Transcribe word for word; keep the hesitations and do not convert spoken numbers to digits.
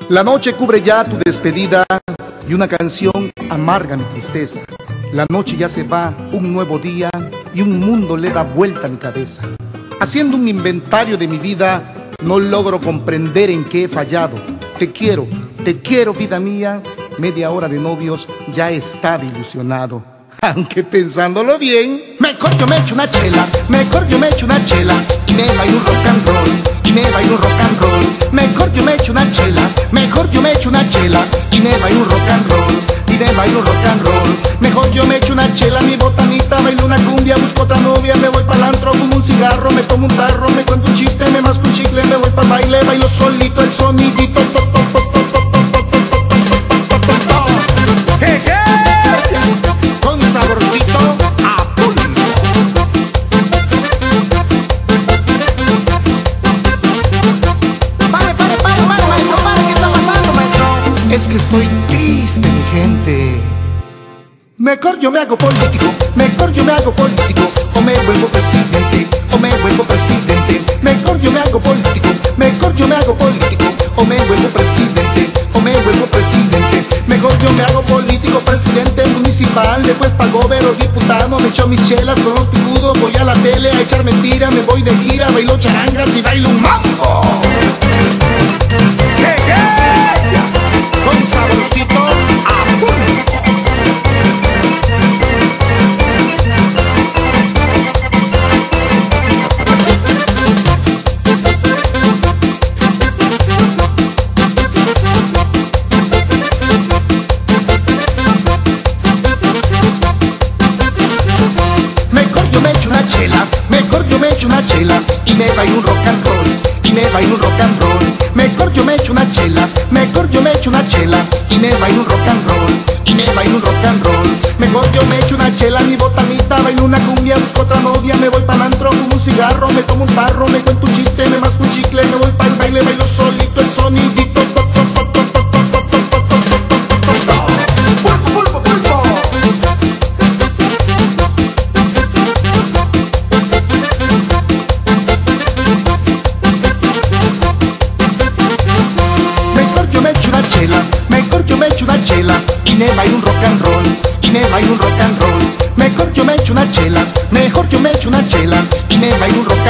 La noche cubre ya tu despedida y una canción amarga mi tristeza. La noche ya se va, un nuevo día y un mundo le da vuelta a mi cabeza. Haciendo un inventario de mi vida, no logro comprender en qué he fallado. Te quiero, te quiero vida mía, media hora de novios ya estaba ilusionado. Aunque pensándolo bien, mejor yo me echo una chela, mejor yo me echo una chela y me bailo un rock and roll, y me bailo un rock and roll. Mejor yo me echo una chela, mejor yo me echo una chela y me bailo un rock and roll, y me bailo un rock and roll. Mejor yo me echo una chela, mi botanita, bailo una cumbia, busco otra novia, me voy pa'l antro, fumo un cigarro, me tomo un tarro, me cuento un chiste, me masco un chicle, me voy pa'l baile, bailo solito el sonidito, to, to, to, to, to, to, to, to, to, to, to. Hey, hey, con saborcito a pulpo. Pare, pare, pare, pare, maestro, pare, ¿qué está pasando, maestro? Es que estoy triste, mi gente. Mejor yo me hago político, mejor yo me hago político, o me vuelvo presidente, o me vuelvo presidente. Mejor yo me hago político, mejor yo me hago político, o me vuelvo presidente, o me vuelvo presidente. Mejor yo me hago político, presidente municipal, después pa' gobernador, diputado, me echo mis chelas con los picudos, voy a la tele a echar mentiras, me voy de gira, bailo charangas y bailo un mambo. ¡Hey, hey! Con saborcito a pulpo. Mejor yo me echo una chela y me bailo un rock and roll, y me bailo un rock and roll. Mejor yo me echo una chela, mejor yo me echo una chela y me bailo un rock and roll, y me bailo un rock and roll. Mejor yo me echo una chela, mi botanita, bailo una cumbia, busco otra novia, me voy pa'l antro, fumo un cigarro, me tomo un tarro, me cuento un chiste, me masco un chicle, me voy pa'l baile, bailo solito el sonidito. Pulpo, pulpo, pulpo. Mejor yo me echo una chela y me bailo un rock and roll, y me bailo un rock and roll. Mejor yo me echo una chela, mejor yo me echo una chela y me bailo un rock and roll.